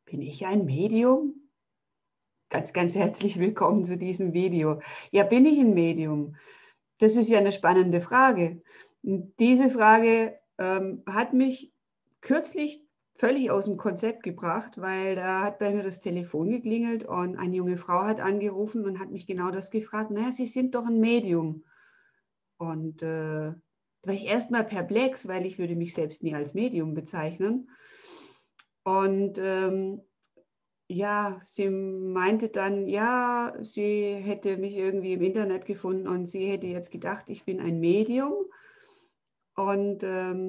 Bin ich ein Medium? Ganz, ganz herzlich willkommen zu diesem Video. Ja, bin ich ein Medium? Das ist ja eine spannende Frage. Und diese Frage hat mich kürzlich völlig aus dem Konzept gebracht, weil da hat bei mir das Telefon geklingelt und eine junge Frau hat angerufen und hat mich genau das gefragt. Naja, Sie sind doch ein Medium. Und da war ich erstmal perplex, weil ich würde mich selbst nie als Medium bezeichnen. Und ja, sie meinte dann, ja, sie hätte mich irgendwie im Internet gefunden und sie hätte jetzt gedacht, ich bin ein Medium. Und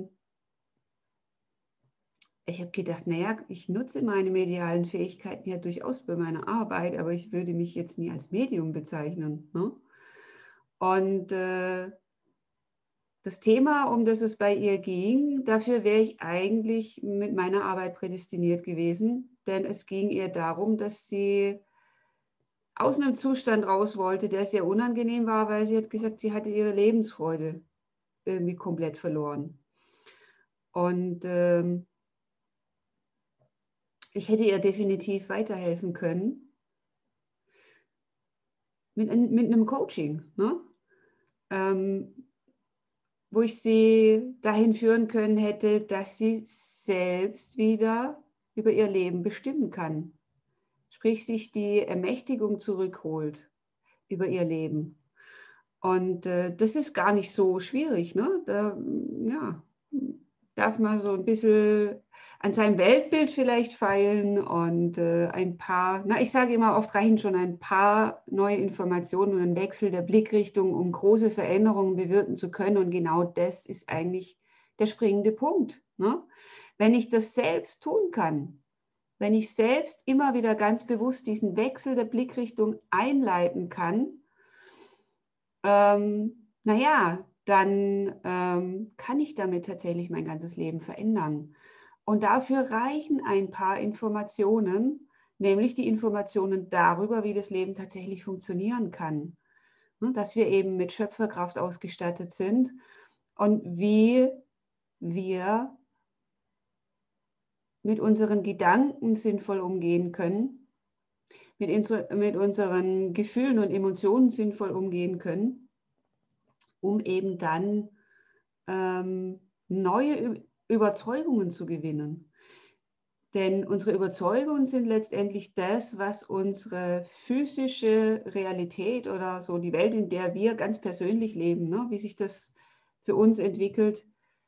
ich habe gedacht, naja, ich nutze meine medialen Fähigkeiten ja durchaus bei meiner Arbeit, aber ich würde mich jetzt nie als Medium bezeichnen. Ne? Und das Thema, um das es bei ihr ging, dafür wäre ich eigentlich mit meiner Arbeit prädestiniert gewesen, denn es ging ihr darum, dass sie aus einem Zustand raus wollte, der sehr unangenehm war, weil sie hat gesagt, sie hatte ihre Lebensfreude irgendwie komplett verloren. Und ich hätte ihr definitiv weiterhelfen können mit einem Coaching, ne? Wo ich sie dahin führen können hätte, dass sie selbst wieder über ihr Leben bestimmen kann. Sprich, sich die Ermächtigung zurückholt über ihr Leben. Und das ist gar nicht so schwierig. Ne? Da ja, darf man so ein bisschen an seinem Weltbild vielleicht feilen und ein paar, ich sage immer, oft reichen schon ein paar neue Informationen und ein Wechsel der Blickrichtung, um große Veränderungen bewirken zu können. Und genau das ist eigentlich der springende Punkt. Ne? Wenn ich das selbst tun kann, wenn ich selbst immer wieder ganz bewusst diesen Wechsel der Blickrichtung einleiten kann, naja, dann kann ich damit tatsächlich mein ganzes Leben verändern. Und dafür reichen ein paar Informationen, nämlich die Informationen darüber, wie das Leben tatsächlich funktionieren kann. Dass wir eben mit Schöpferkraft ausgestattet sind und wie wir mit unseren Gedanken sinnvoll umgehen können, mit unseren Gefühlen und Emotionen sinnvoll umgehen können, um eben dann neue Überzeugungen zu gewinnen. Denn unsere Überzeugungen sind letztendlich das, was unsere physische Realität oder so die Welt, in der wir ganz persönlich leben, ne, wie sich das für uns entwickelt,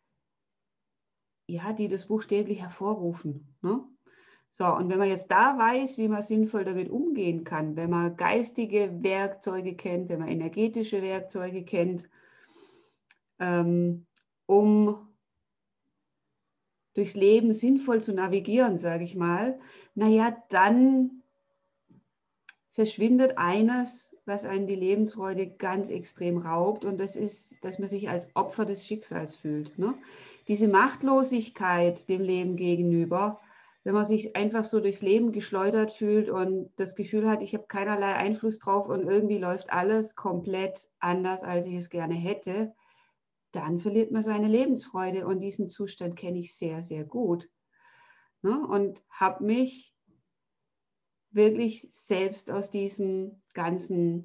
ja, die das buchstäblich hervorrufen. Ne? So, und wenn man jetzt da weiß, wie man sinnvoll damit umgehen kann, wenn man geistige Werkzeuge kennt, wenn man energetische Werkzeuge kennt, um durchs Leben sinnvoll zu navigieren, sage ich mal, naja, dann verschwindet eines, was einen die Lebensfreude ganz extrem raubt, und das ist, dass man sich als Opfer des Schicksals fühlt. Ne? Diese Machtlosigkeit dem Leben gegenüber, wenn man sich einfach so durchs Leben geschleudert fühlt und das Gefühl hat, ich habe keinerlei Einfluss drauf und irgendwie läuft alles komplett anders, als ich es gerne hätte, dann verliert man seine Lebensfreude, und diesen Zustand kenne ich sehr, sehr gut. Ne? Und habe mich wirklich selbst aus diesem ganzen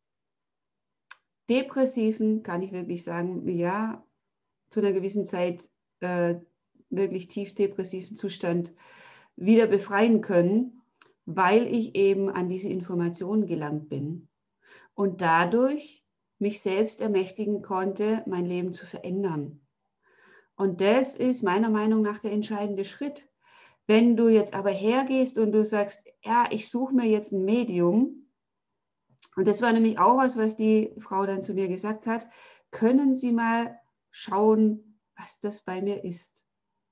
depressiven, kann ich wirklich sagen, ja, zu einer gewissen Zeit wirklich tief depressiven Zustand wieder befreien können, weil ich eben an diese Informationen gelangt bin und dadurch mich selbst ermächtigen konnte, mein Leben zu verändern. Und das ist meiner Meinung nach der entscheidende Schritt. Wenn du jetzt aber hergehst und du sagst, ja, ich suche mir jetzt ein Medium, und das war nämlich auch was die Frau dann zu mir gesagt hat, können Sie mal schauen, was das bei mir ist.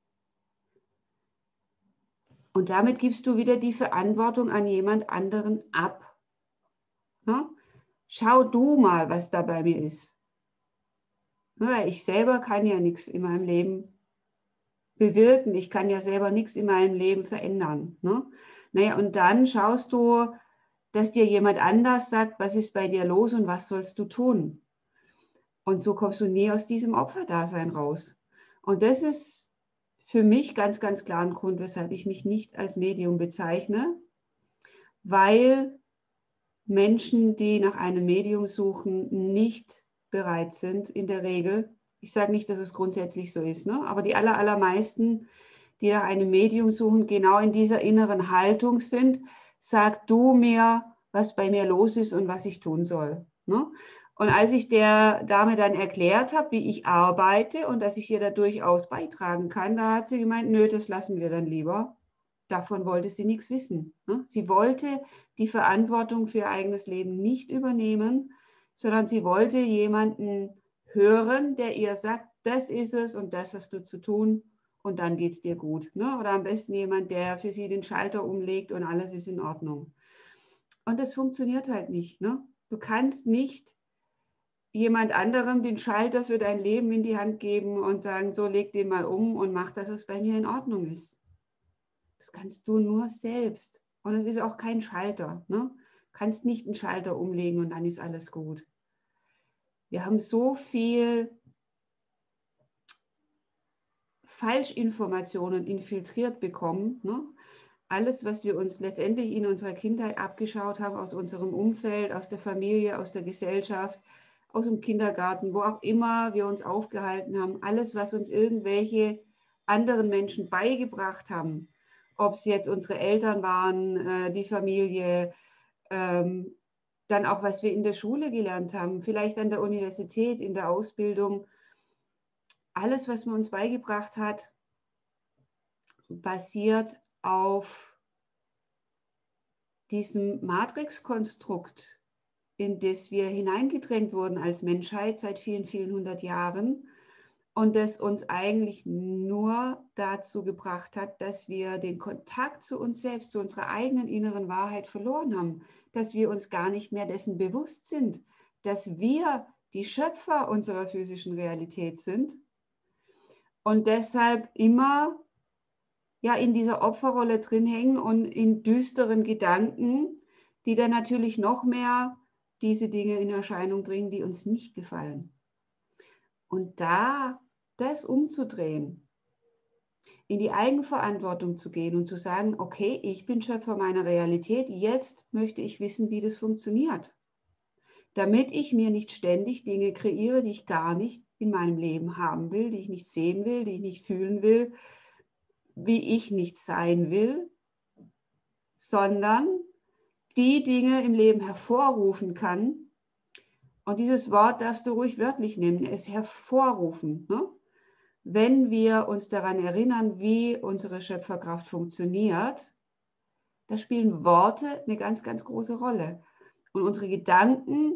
Und damit gibst du wieder die Verantwortung an jemand anderen ab. Ja? Schau du mal, was da bei mir ist. Ja, ich selber kann ja nichts in meinem Leben bewirken. Ich kann ja selber nichts in meinem Leben verändern. Ne? Naja, und dann schaust du, dass dir jemand anders sagt, was ist bei dir los und was sollst du tun. Und so kommst du nie aus diesem Opferdasein raus. Und das ist für mich ganz, ganz klaren Grund, weshalb ich mich nicht als Medium bezeichne, weil Menschen, die nach einem Medium suchen, nicht bereit sind, in der Regel. Ich sage nicht, dass es grundsätzlich so ist, ne? Aber die allermeisten, die nach einem Medium suchen, genau in dieser inneren Haltung sind, sag du mir, was bei mir los ist und was ich tun soll. Ne? Und als ich der Dame dann erklärt habe, wie ich arbeite und dass ich ihr da durchaus beitragen kann, da hat sie gemeint, nö, das lassen wir dann lieber. Davon wollte sie nichts wissen. Ne? Sie wollte die Verantwortung für ihr eigenes Leben nicht übernehmen, sondern sie wollte jemanden hören, der ihr sagt, das ist es und das hast du zu tun und dann geht es dir gut. Ne? Oder am besten jemand, der für sie den Schalter umlegt und alles ist in Ordnung. Und das funktioniert halt nicht. Ne? Du kannst nicht jemand anderem den Schalter für dein Leben in die Hand geben und sagen, so leg den mal um und mach, dass es bei mir in Ordnung ist. Das kannst du nur selbst. Und es ist auch kein Schalter. Ne? Du kannst nicht einen Schalter umlegen und dann ist alles gut. Wir haben so viel Falschinformationen infiltriert bekommen. Ne? Alles, was wir uns letztendlich in unserer Kindheit abgeschaut haben, aus unserem Umfeld, aus der Familie, aus der Gesellschaft, aus dem Kindergarten, wo auch immer wir uns aufgehalten haben, alles, was uns irgendwelche anderen Menschen beigebracht haben, ob es jetzt unsere Eltern waren, die Familie, dann auch, was wir in der Schule gelernt haben, vielleicht an der Universität, in der Ausbildung, alles, was man uns beigebracht hat, basiert auf diesem Matrixkonstrukt, in das wir hineingedrängt wurden als Menschheit seit vielen, vielen hundert Jahren und das uns eigentlich nur dazu gebracht hat, dass wir den Kontakt zu uns selbst, zu unserer eigenen inneren Wahrheit verloren haben, dass wir uns gar nicht mehr dessen bewusst sind, dass wir die Schöpfer unserer physischen Realität sind und deshalb immer ja in dieser Opferrolle drin hängen und in düsteren Gedanken, die dann natürlich noch mehr diese Dinge in Erscheinung bringen, die uns nicht gefallen. Und da das umzudrehen, in die Eigenverantwortung zu gehen und zu sagen, okay, ich bin Schöpfer meiner Realität, jetzt möchte ich wissen, wie das funktioniert, damit ich mir nicht ständig Dinge kreiere, die ich gar nicht in meinem Leben haben will, die ich nicht sehen will, die ich nicht fühlen will, wie ich nicht sein will, sondern die Dinge im Leben hervorrufen kann. Und dieses Wort darfst du ruhig wörtlich nehmen, es hervorrufen. Ne? Wenn wir uns daran erinnern, wie unsere Schöpferkraft funktioniert, da spielen Worte eine ganz, ganz große Rolle. Und unsere Gedanken,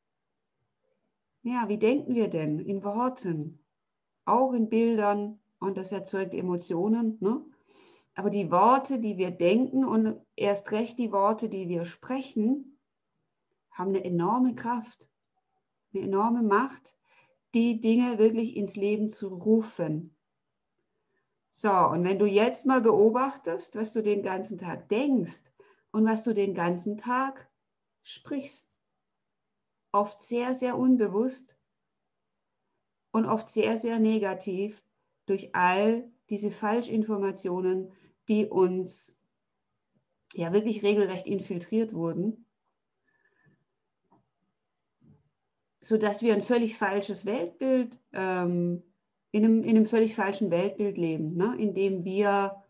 ja, wie denken wir denn? In Worten, auch in Bildern und das erzeugt Emotionen. Ne? Aber die Worte, die wir denken und erst recht die Worte, die wir sprechen, haben eine enorme Kraft, eine enorme Macht, die Dinge wirklich ins Leben zu rufen. So, und wenn du jetzt mal beobachtest, was du den ganzen Tag denkst und was du den ganzen Tag sprichst, oft sehr, sehr unbewusst und oft sehr, sehr negativ durch all diese Falschinformationen, die uns ja wirklich regelrecht infiltriert wurden, sodass wir ein völlig falsches Weltbild, in einem völlig falschen Weltbild leben, ne? In dem wir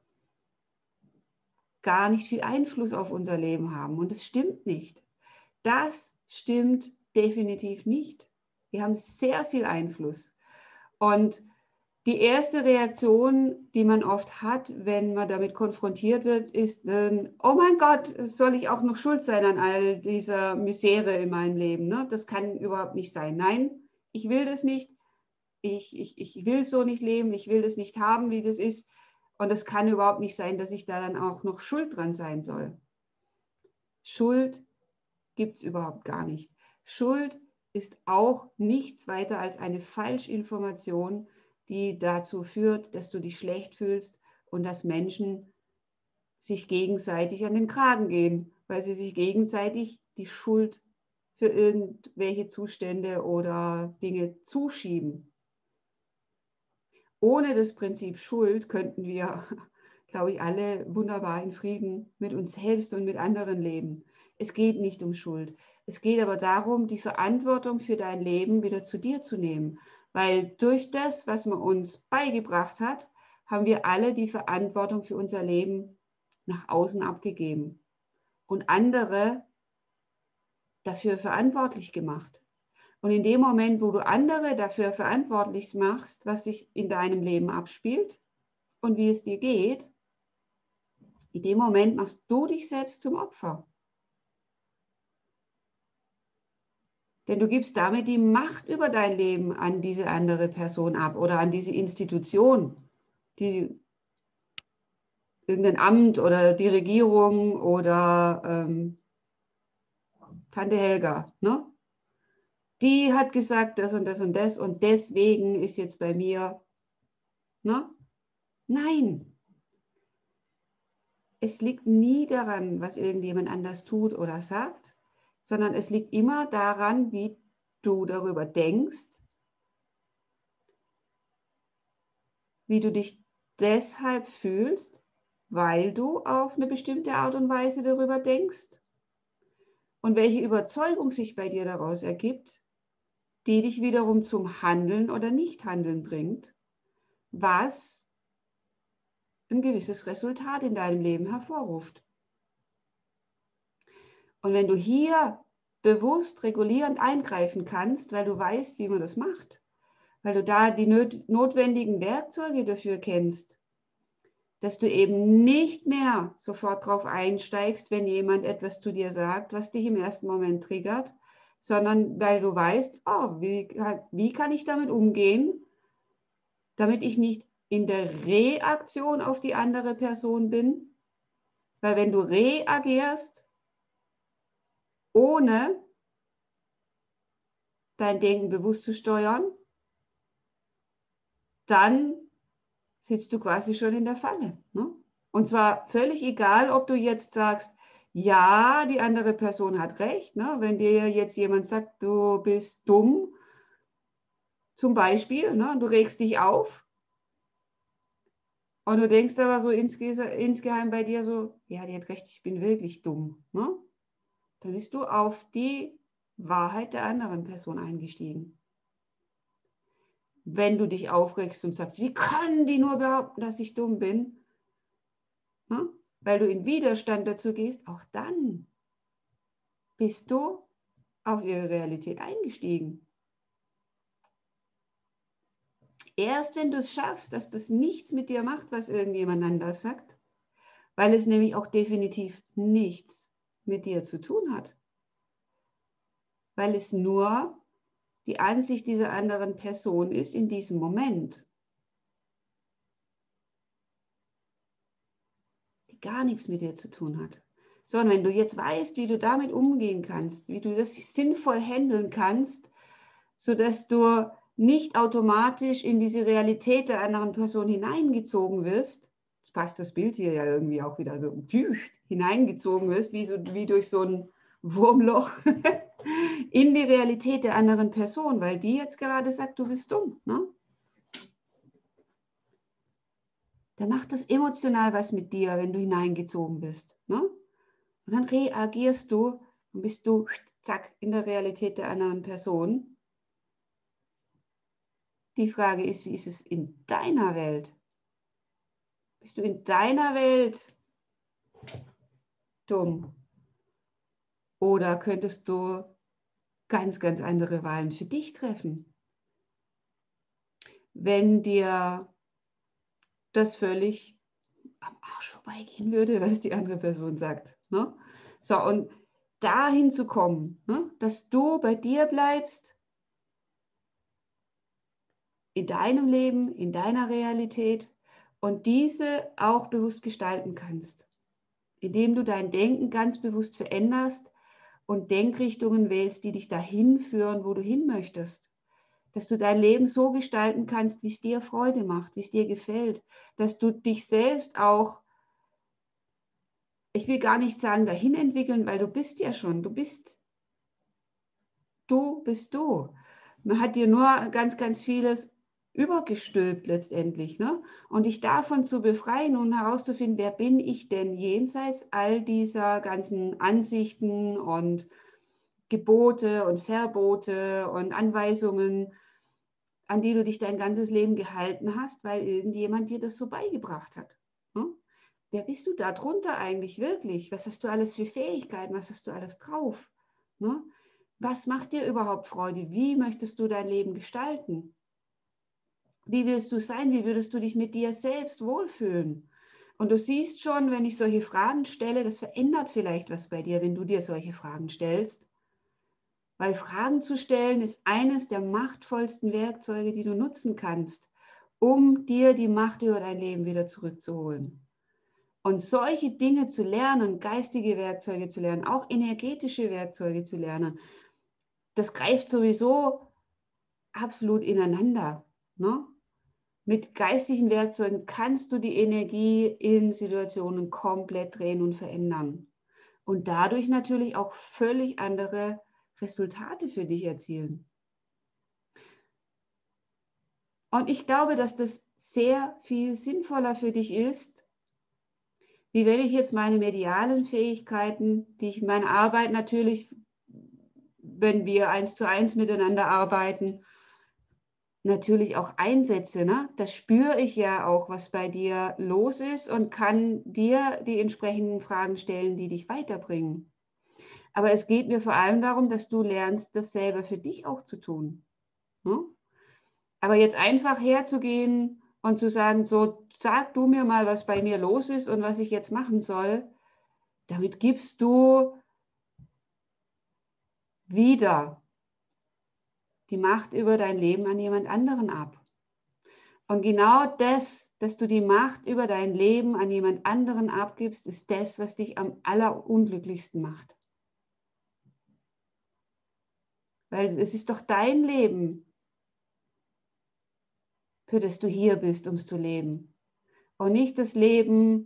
gar nicht viel Einfluss auf unser Leben haben. Und das stimmt nicht. Das stimmt definitiv nicht. Wir haben sehr viel Einfluss. Und die erste Reaktion, die man oft hat, wenn man damit konfrontiert wird, ist, oh mein Gott, soll ich auch noch schuld sein an all dieser Misere in meinem Leben? Ne? Das kann überhaupt nicht sein. Nein, ich will das nicht. Ich will so nicht leben. Ich will das nicht haben, wie das ist. Und es kann überhaupt nicht sein, dass ich da dann auch noch schuld dran sein soll. Schuld gibt es überhaupt gar nicht. Schuld ist auch nichts weiter als eine Falschinformation, die dazu führt, dass du dich schlecht fühlst und dass Menschen sich gegenseitig an den Kragen gehen, weil sie sich gegenseitig die Schuld für irgendwelche Zustände oder Dinge zuschieben. ohne das Prinzip Schuld könnten wir, glaube ich, alle wunderbar in Frieden mit uns selbst und mit anderen leben. Es geht nicht um Schuld. Es geht aber darum, die Verantwortung für dein Leben wieder zu dir zu nehmen. Weil durch das, was man uns beigebracht hat, haben wir alle die Verantwortung für unser Leben nach außen abgegeben und andere dafür verantwortlich gemacht. Und in dem Moment, wo du andere dafür verantwortlich machst, was sich in deinem Leben abspielt und wie es dir geht, in dem Moment machst du dich selbst zum Opfer. Denn du gibst damit die Macht über dein Leben an diese andere Person ab oder an diese Institution, die irgendein Amt oder die Regierung oder Tante Helga, ne? Die hat gesagt das und das und das und deswegen ist jetzt bei mir, ne? Nein, es liegt nie daran, was irgendjemand anders tut oder sagt, sondern es liegt immer daran, wie du darüber denkst, wie du dich deshalb fühlst, weil du auf eine bestimmte Art und Weise darüber denkst und welche Überzeugung sich bei dir daraus ergibt, die dich wiederum zum Handeln oder Nichthandeln bringt, was ein gewisses Resultat in deinem Leben hervorruft. Und wenn du hier bewusst regulierend eingreifen kannst, weil du weißt, wie man das macht, weil du da die notwendigen Werkzeuge dafür kennst, dass du eben nicht mehr sofort drauf einsteigst, wenn jemand etwas zu dir sagt, was dich im ersten Moment triggert, sondern weil du weißt, oh, wie kann ich damit umgehen, damit ich nicht in der Reaktion auf die andere Person bin. Weil wenn du reagierst, ohne dein Denken bewusst zu steuern, dann sitzt du quasi schon in der Falle. Ne? Und zwar völlig egal, ob du jetzt sagst, ja, die andere Person hat recht. Ne? Wenn dir jetzt jemand sagt, du bist dumm, zum Beispiel, ne? Du regst dich auf und du denkst aber so insgeheim bei dir so, ja, die hat recht, ich bin wirklich dumm. Ne? Dann bist du auf die Wahrheit der anderen Person eingestiegen. Wenn du dich aufregst und sagst, wie kann die nur behaupten, dass ich dumm bin, ne? Weil du in Widerstand dazu gehst, auch dann bist du auf ihre Realität eingestiegen. Erst wenn du es schaffst, dass das nichts mit dir macht, was irgendjemand anders sagt, weil es nämlich auch definitiv nichts mit dir zu tun hat, weil es nur die Ansicht dieser anderen Person ist in diesem Moment, die gar nichts mit dir zu tun hat. Sondern wenn du jetzt weißt, wie du damit umgehen kannst, wie du das sinnvoll handeln kannst, sodass du nicht automatisch in diese Realität der anderen Person hineingezogen wirst, jetzt passt das Bild hier ja irgendwie auch wieder so, hineingezogen wirst, wie durch so ein Wurmloch in die Realität der anderen Person, weil die jetzt gerade sagt, du bist dumm. Ne? Da macht das emotional was mit dir, wenn du hineingezogen bist. Ne? Und dann reagierst du und bist du, zack, in der Realität der anderen Person. Die Frage ist, wie ist es in deiner Welt? Bist du in deiner Welt dumm? Oder könntest du ganz, ganz andere Wahlen für dich treffen? Wenn dir das völlig am Arsch vorbeigehen würde, was die andere Person sagt. Ne? So, und dahin zu kommen, ne? Dass du bei dir bleibst, in deinem Leben, in deiner Realität und diese auch bewusst gestalten kannst, indem du dein Denken ganz bewusst veränderst und Denkrichtungen wählst, die dich dahin führen, wo du hin möchtest. Dass du dein Leben so gestalten kannst, wie es dir Freude macht, wie es dir gefällt, dass du dich selbst auch, ich will gar nicht sagen dahin entwickeln, weil du bist ja schon, du bist du. Man hat dir nur ganz, ganz vieles übergestülpt letztendlich, ne? Und dich davon zu befreien und herauszufinden, wer bin ich denn jenseits all dieser ganzen Ansichten und Gebote und Verbote und Anweisungen, an die du dich dein ganzes Leben gehalten hast, weil irgendjemand dir das so beigebracht hat. Ne? Wer bist du da drunter eigentlich wirklich? Was hast du alles für Fähigkeiten? Was hast du alles drauf? Ne? Was macht dir überhaupt Freude? Wie möchtest du dein Leben gestalten? Wie willst du sein? Wie würdest du dich mit dir selbst wohlfühlen? Und du siehst schon, wenn ich solche Fragen stelle, das verändert vielleicht was bei dir, wenn du dir solche Fragen stellst. Weil Fragen zu stellen ist eines der machtvollsten Werkzeuge, die du nutzen kannst, um dir die Macht über dein Leben wieder zurückzuholen. Und solche Dinge zu lernen, geistige Werkzeuge zu lernen, auch energetische Werkzeuge zu lernen, das greift sowieso absolut ineinander. Ne? Mit geistigen Werkzeugen kannst du die Energie in Situationen komplett drehen und verändern. Und dadurch natürlich auch völlig andere Resultate für dich erzielen. Und ich glaube, dass das sehr viel sinnvoller für dich ist, wie wenn ich jetzt meine medialen Fähigkeiten, die ich in meiner Arbeit natürlich, wenn wir 1:1 miteinander arbeiten, natürlich auch einsetze. Ne? Da spüre ich ja auch, was bei dir los ist und kann dir die entsprechenden Fragen stellen, die dich weiterbringen. Aber es geht mir vor allem darum, dass du lernst, das selber für dich auch zu tun. Ne? Aber jetzt einfach herzugehen und zu sagen, so sag du mir mal, was bei mir los ist und was ich jetzt machen soll, damit gibst du wieder die Macht über dein Leben an jemand anderen ab. Und genau das, dass du die Macht über dein Leben an jemand anderen abgibst, ist das, was dich am allerunglücklichsten macht. Weil es ist doch dein Leben, für das du hier bist, um es zu leben. Und nicht das Leben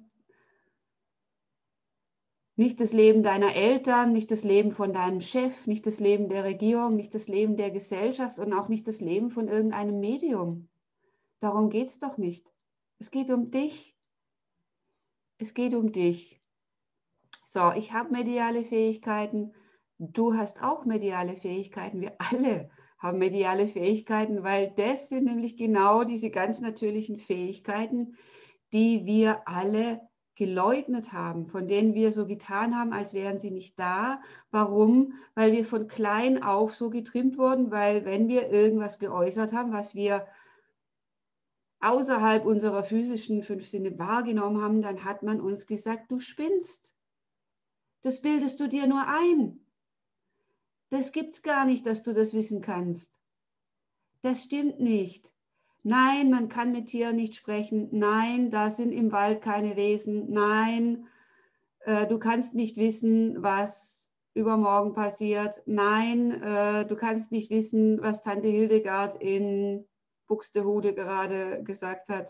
deiner Eltern, nicht das Leben von deinem Chef, nicht das Leben der Regierung, nicht das Leben der Gesellschaft und auch nicht das Leben von irgendeinem Medium. Darum geht es doch nicht. Es geht um dich. Es geht um dich. So, ich habe mediale Fähigkeiten. Du hast auch mediale Fähigkeiten. Wir alle haben mediale Fähigkeiten, weil das sind nämlich genau diese ganz natürlichen Fähigkeiten, die wir alle geleugnet haben, von denen wir so getan haben, als wären sie nicht da. Warum? Weil wir von klein auf so getrimmt wurden, weil wenn wir irgendwas geäußert haben, was wir außerhalb unserer physischen 5 Sinne wahrgenommen haben, dann hat man uns gesagt, du spinnst. Das bildest du dir nur ein. Das gibt's gar nicht, dass du das wissen kannst. Das stimmt nicht. Nein, man kann mit Tieren nicht sprechen. Nein, da sind im Wald keine Wesen. Nein, du kannst nicht wissen, was übermorgen passiert. Nein, du kannst nicht wissen, was Tante Hildegard in Buxtehude gerade gesagt hat.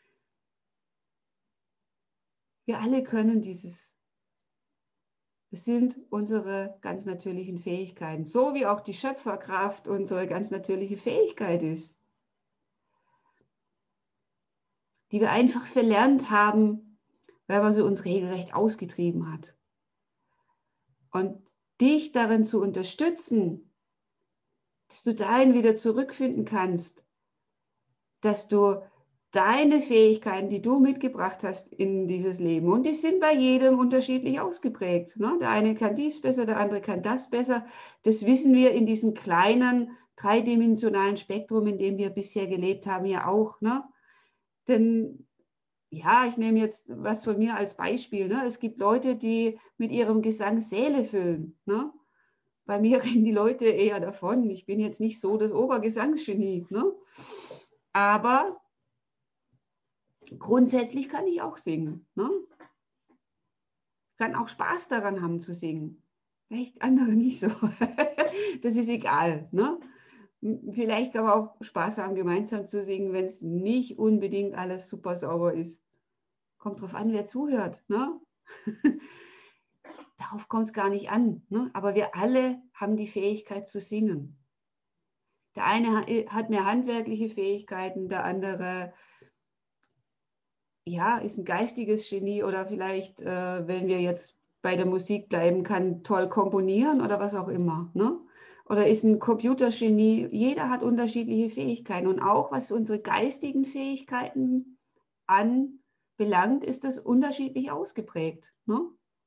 Wir alle können dieses. Es sind unsere ganz natürlichen Fähigkeiten, so wie auch die Schöpferkraft unsere ganz natürliche Fähigkeit ist, die wir einfach verlernt haben, weil man sie uns regelrecht ausgetrieben hat. Und dich darin zu unterstützen, dass du dahin wieder zurückfinden kannst, dass du deine Fähigkeiten, die du mitgebracht hast in dieses Leben, und die sind bei jedem unterschiedlich ausgeprägt. Ne? Der eine kann dies besser, der andere kann das besser. Das wissen wir in diesem kleinen, dreidimensionalen Spektrum, in dem wir bisher gelebt haben, ja auch. Ne? Denn ja, ich nehme jetzt was von mir als Beispiel. Ne? Es gibt Leute, die mit ihrem Gesang Säle füllen. Ne? Bei mir rennen die Leute eher davon. Ich bin jetzt nicht so das Obergesangsgenie. Ne? Aber grundsätzlich kann ich auch singen. Ne? Ich kann auch Spaß daran haben zu singen. Vielleicht andere nicht so. Das ist egal. Ne? Vielleicht kann man auch Spaß haben, gemeinsam zu singen, wenn es nicht unbedingt alles super sauber ist. Kommt drauf an, wer zuhört. Ne? Darauf kommt es gar nicht an. Ne? Aber wir alle haben die Fähigkeit zu singen. Der eine hat mehr handwerkliche Fähigkeiten, der andere ja, ist ein geistiges Genie oder vielleicht, wenn wir jetzt bei der Musik bleiben, kann toll komponieren oder was auch immer. Ne? Oder ist ein Computergenie. Jeder hat unterschiedliche Fähigkeiten. Und auch was unsere geistigen Fähigkeiten anbelangt, ist das unterschiedlich ausgeprägt. Ne?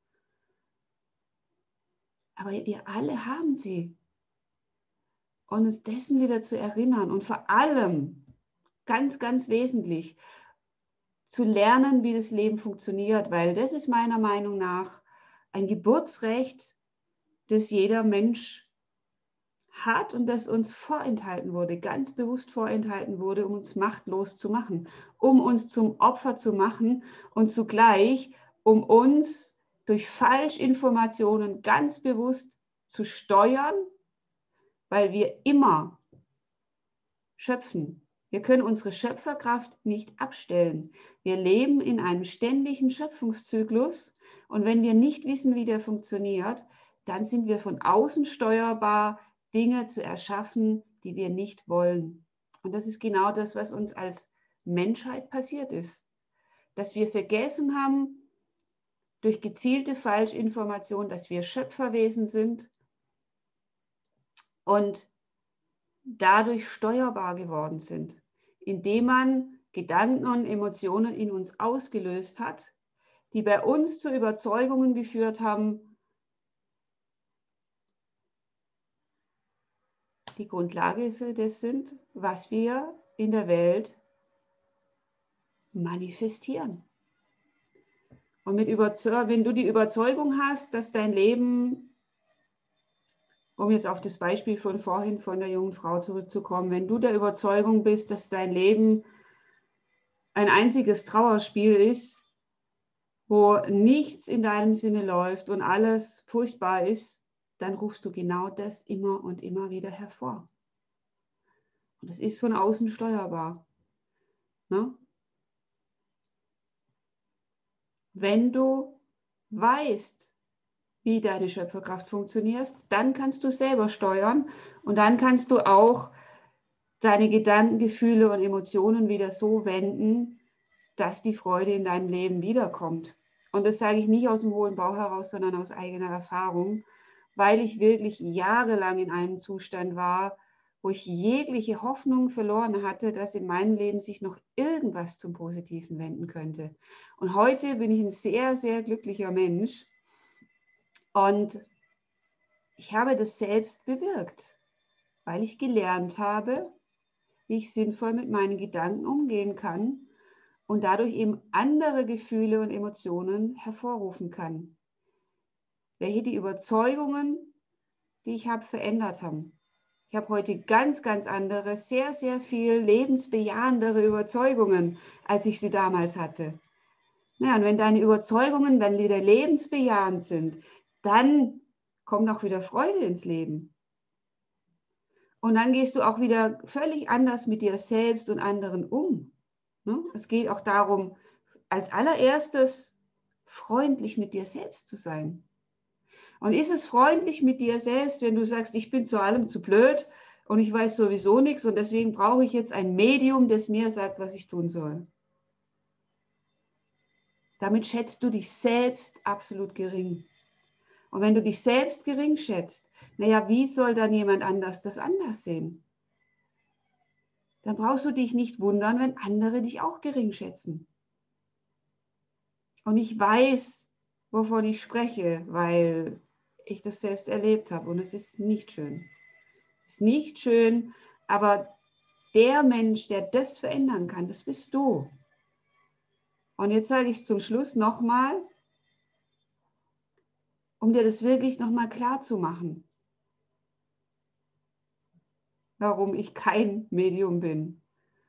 Aber wir alle haben sie. Und uns dessen wieder zu erinnern und vor allem, ganz, ganz wesentlich, zu lernen, wie das Leben funktioniert, weil das ist meiner Meinung nach ein Geburtsrecht, das jeder Mensch hat und das uns vorenthalten wurde, ganz bewusst vorenthalten wurde, um uns machtlos zu machen, um uns zum Opfer zu machen und zugleich, um uns durch Falschinformationen ganz bewusst zu steuern, weil wir immer schöpfen. Wir können unsere Schöpferkraft nicht abstellen. Wir leben in einem ständigen Schöpfungszyklus und wenn wir nicht wissen, wie der funktioniert, dann sind wir von außen steuerbar, Dinge zu erschaffen, die wir nicht wollen. Und das ist genau das, was uns als Menschheit passiert ist. Dass wir vergessen haben, durch gezielte Falschinformation, dass wir Schöpferwesen sind und dadurch steuerbar geworden sind, indem man Gedanken und Emotionen in uns ausgelöst hat, die bei uns zu Überzeugungen geführt haben, die Grundlage für das sind, was wir in der Welt manifestieren. Und wenn du die Überzeugung hast, dass dein Leben, um jetzt auf das Beispiel von vorhin von der jungen Frau zurückzukommen, wenn du der Überzeugung bist, dass dein Leben ein einziges Trauerspiel ist, wo nichts in deinem Sinne läuft und alles furchtbar ist, dann rufst du genau das immer und immer wieder hervor. Und das ist von außen steuerbar. Ne? Wenn du weißt, wie deine Schöpferkraft funktioniert, dann kannst du selber steuern und dann kannst du auch deine Gedanken, Gefühle und Emotionen wieder so wenden, dass die Freude in deinem Leben wiederkommt. Und das sage ich nicht aus dem hohlen Bauch heraus, sondern aus eigener Erfahrung, weil ich wirklich jahrelang in einem Zustand war, wo ich jegliche Hoffnung verloren hatte, dass in meinem Leben sich noch irgendwas zum Positiven wenden könnte. Und heute bin ich ein sehr, sehr glücklicher Mensch und ich habe das selbst bewirkt, weil ich gelernt habe, wie ich sinnvoll mit meinen Gedanken umgehen kann und dadurch eben andere Gefühle und Emotionen hervorrufen kann, welche die Überzeugungen, die ich habe, verändert haben. Ich habe heute ganz, ganz andere, sehr, sehr viel lebensbejahendere Überzeugungen, als ich sie damals hatte. Ja, und wenn deine Überzeugungen dann wieder lebensbejahend sind, dann kommt auch wieder Freude ins Leben. Und dann gehst du auch wieder völlig anders mit dir selbst und anderen um. Es geht auch darum, als allererstes freundlich mit dir selbst zu sein. Und ist es freundlich mit dir selbst, wenn du sagst, ich bin zu allem zu blöd und ich weiß sowieso nichts und deswegen brauche ich jetzt ein Medium, das mir sagt, was ich tun soll? Damit schätzt du dich selbst absolut gering. Und wenn du dich selbst gering schätzt, naja, wie soll dann jemand anders das anders sehen? Dann brauchst du dich nicht wundern, wenn andere dich auch gering schätzen. Und ich weiß, wovon ich spreche, weil ich das selbst erlebt habe. Und es ist nicht schön. Es ist nicht schön, aber der Mensch, der das verändern kann, das bist du. Und jetzt sage ich zum Schluss nochmal, um dir das wirklich nochmal klar zu machen, warum ich kein Medium bin.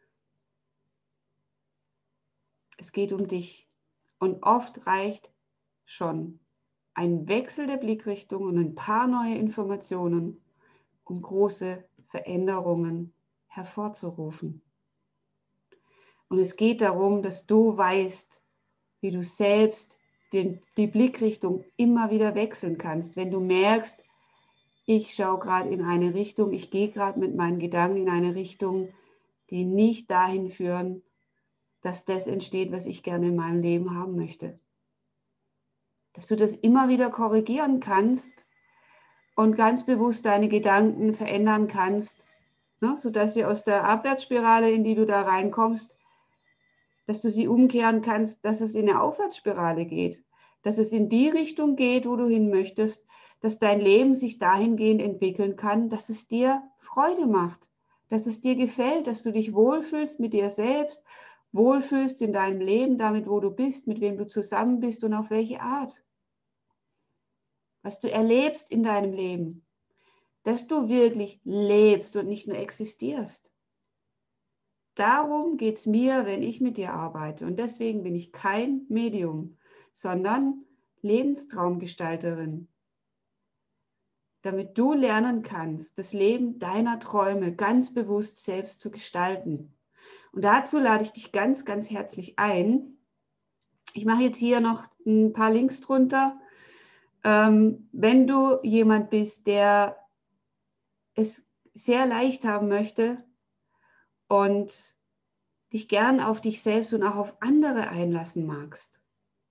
Es geht um dich. Und oft reicht schon ein Wechsel der Blickrichtung und ein paar neue Informationen, um große Veränderungen hervorzurufen. Und es geht darum, dass du weißt, wie du selbst die Blickrichtung immer wieder wechseln kannst. Wenn du merkst, ich schaue gerade in eine Richtung, ich gehe gerade mit meinen Gedanken in eine Richtung, die nicht dahin führen, dass das entsteht, was ich gerne in meinem Leben haben möchte. Dass du das immer wieder korrigieren kannst und ganz bewusst deine Gedanken verändern kannst, ne, sodass sie aus der Abwärtsspirale, in die du da reinkommst, dass du sie umkehren kannst, dass es in eine Aufwärtsspirale geht, dass es in die Richtung geht, wo du hin möchtest, dass dein Leben sich dahingehend entwickeln kann, dass es dir Freude macht, dass es dir gefällt, dass du dich wohlfühlst mit dir selbst, wohlfühlst in deinem Leben, damit, wo du bist, mit wem du zusammen bist und auf welche Art. Was du erlebst in deinem Leben, dass du wirklich lebst und nicht nur existierst. Darum geht es mir, wenn ich mit dir arbeite. Und deswegen bin ich kein Medium, sondern Lebenstraumgestalterin. Damit du lernen kannst, das Leben deiner Träume ganz bewusst selbst zu gestalten. Und dazu lade ich dich ganz, ganz herzlich ein. Ich mache jetzt hier noch ein paar Links drunter. Wenn du jemand bist, der es sehr leicht haben möchte und dich gern auf dich selbst und auch auf andere einlassen magst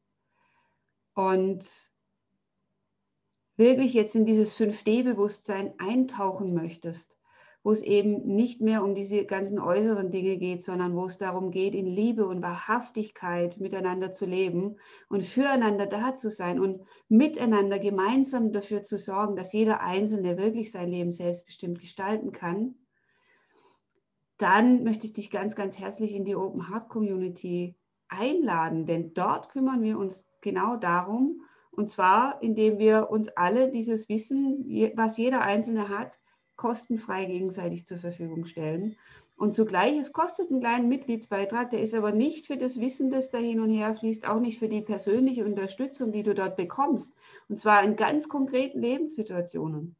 und wirklich jetzt in dieses 5D-Bewusstsein eintauchen möchtest, wo es eben nicht mehr um diese ganzen äußeren Dinge geht, sondern wo es darum geht, in Liebe und Wahrhaftigkeit miteinander zu leben und füreinander da zu sein und miteinander gemeinsam dafür zu sorgen, dass jeder Einzelne wirklich sein Leben selbstbestimmt gestalten kann, dann möchte ich dich ganz, ganz herzlich in die Open Heart Community einladen, denn dort kümmern wir uns genau darum, und zwar, indem wir uns alle dieses Wissen, was jeder Einzelne hat, kostenfrei gegenseitig zur Verfügung stellen. Und zugleich, es kostet einen kleinen Mitgliedsbeitrag, der ist aber nicht für das Wissen, das da hin und her fließt, auch nicht für die persönliche Unterstützung, die du dort bekommst, und zwar in ganz konkreten Lebenssituationen,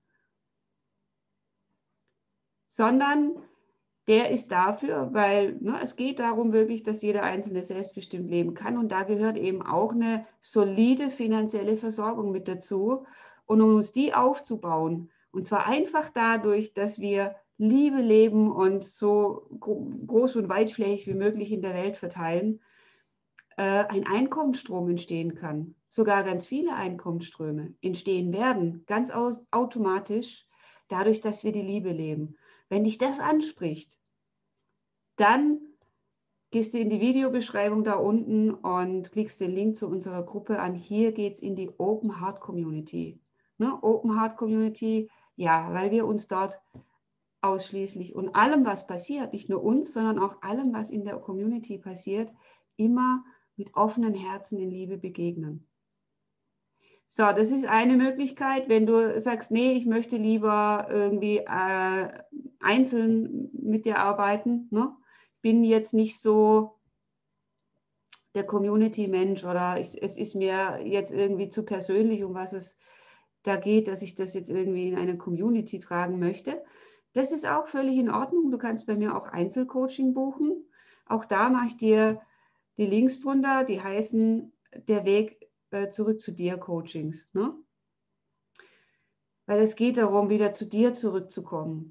sondern der ist dafür, weil es geht darum wirklich, dass jeder Einzelne selbstbestimmt leben kann. Und da gehört eben auch eine solide finanzielle Versorgung mit dazu. Und um uns die aufzubauen, und zwar einfach dadurch, dass wir Liebe leben und so groß und weitflächig wie möglich in der Welt verteilen, ein Einkommensstrom entstehen kann. Sogar ganz viele Einkommensströme entstehen werden, ganz automatisch, dadurch, dass wir die Liebe leben. Wenn dich das anspricht, dann gehst du in die Videobeschreibung da unten und klickst den Link zu unserer Gruppe an. Hier geht es in die Open Heart Community. Ne? Open Heart Community, ja, weil wir uns dort ausschließlich und allem, was passiert, nicht nur uns, sondern auch allem, was in der Community passiert, immer mit offenem Herzen in Liebe begegnen. So, das ist eine Möglichkeit, wenn du sagst, nee, ich möchte lieber irgendwie einzeln mit dir arbeiten, ne? Bin jetzt nicht so der Community-Mensch oder es ist mir jetzt irgendwie zu persönlich, um was es da geht, dass ich das jetzt irgendwie in eine Community tragen möchte. Das ist auch völlig in Ordnung. Du kannst bei mir auch Einzelcoaching buchen. Auch da mache ich dir die Links drunter, die heißen der Weg zurück zu dir Coachings. Ne? Weil es geht darum, wieder zu dir zurückzukommen.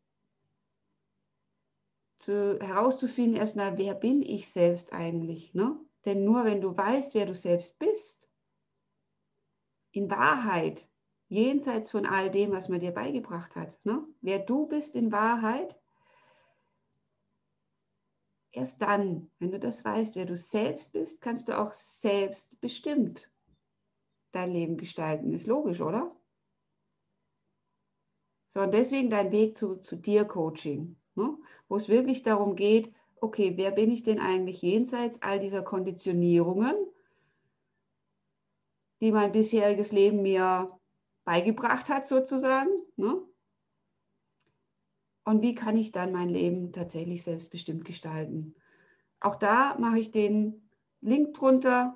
Herauszufinden erstmal, wer bin ich selbst eigentlich? Ne? Denn nur wenn du weißt, wer du selbst bist, in Wahrheit, jenseits von all dem, was man dir beigebracht hat, ne? Wer du bist in Wahrheit, erst dann, wenn du das weißt, wer du selbst bist, kannst du auch selbstbestimmt dein Leben gestalten. Ist logisch, oder? So, und deswegen dein Weg zu dir Coaching, ne? Wo es wirklich darum geht, okay, wer bin ich denn eigentlich jenseits all dieser Konditionierungen, die mein bisheriges Leben mir beigebracht hat, sozusagen, ne? Und wie kann ich dann mein Leben tatsächlich selbstbestimmt gestalten? Auch da mache ich den Link drunter.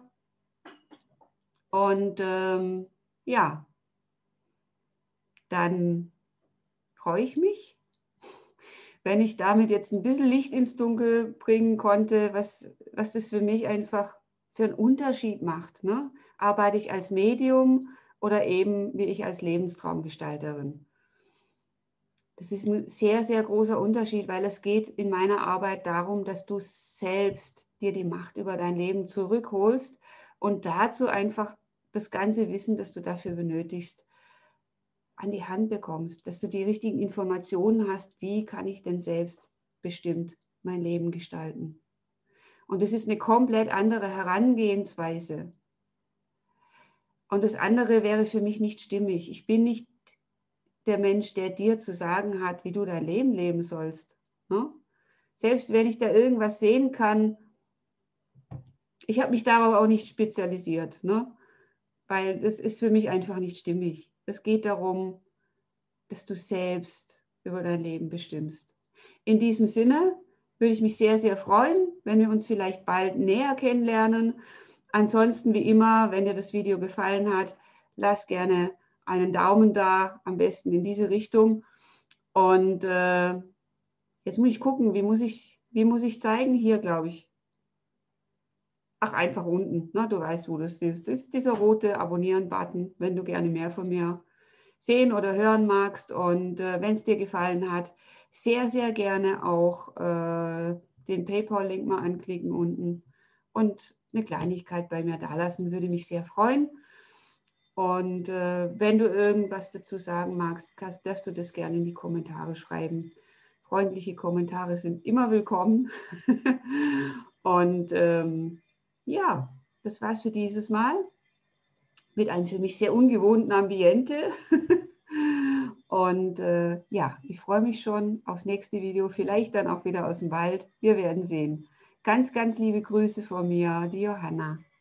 Und ja, dann freue ich mich, wenn ich damit jetzt ein bisschen Licht ins Dunkel bringen konnte, was das für mich einfach für einen Unterschied macht. Ne? Arbeite ich als Medium oder eben wie ich als Lebenstraumgestalterin? Das ist ein sehr, sehr großer Unterschied, weil es geht in meiner Arbeit darum, dass du selbst dir die Macht über dein Leben zurückholst und dazu einfach das ganze Wissen, das du dafür benötigst, an die Hand bekommst, dass du die richtigen Informationen hast, wie kann ich denn selbst bestimmt mein Leben gestalten. Und das ist eine komplett andere Herangehensweise. Und das andere wäre für mich nicht stimmig. Ich bin nicht der Mensch, der dir zu sagen hat, wie du dein Leben leben sollst. Ne? Selbst wenn ich da irgendwas sehen kann, ich habe mich darauf auch nicht spezialisiert, ne? Weil das ist für mich einfach nicht stimmig. Es geht darum, dass du selbst über dein Leben bestimmst. In diesem Sinne würde ich mich sehr, sehr freuen, wenn wir uns vielleicht bald näher kennenlernen. Ansonsten, wie immer, wenn dir das Video gefallen hat, lass gerne einen Daumen da, am besten in diese Richtung. Und jetzt muss ich gucken, wie muss ich zeigen? Hier, glaube ich. Ach, einfach unten. Na, du weißt, wo das ist. Das ist dieser rote Abonnieren-Button, wenn du gerne mehr von mir sehen oder hören magst. Und wenn es dir gefallen hat, sehr, sehr gerne auch den PayPal-Link mal anklicken unten und eine Kleinigkeit bei mir dalassen, würde mich sehr freuen. Und wenn du irgendwas dazu sagen magst, darfst du das gerne in die Kommentare schreiben. Freundliche Kommentare sind immer willkommen. Und ja, das war's für dieses Mal mit einem für mich sehr ungewohnten Ambiente. Und ja, ich freue mich schon aufs nächste Video, vielleicht dann auch wieder aus dem Wald. Wir werden sehen. Ganz, ganz liebe Grüße von mir, die Johanna.